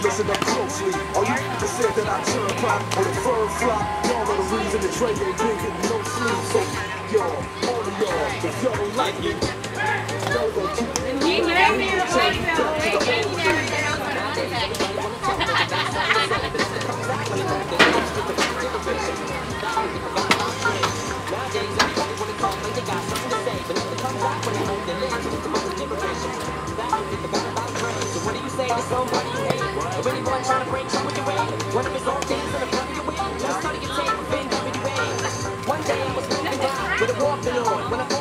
listen up closely. All you said that I turn pop or the fur flop. Y'all are the reason the Dre ain't been getting no sleep. So y'all, all of y'all, if y'all don't like me, y'all gonna keep it. Somebody you hate, or anyone trying to break you with your way. One of his own things in the front of your way. Just started your tape with NWA. One day I was moving by with a walking on. When I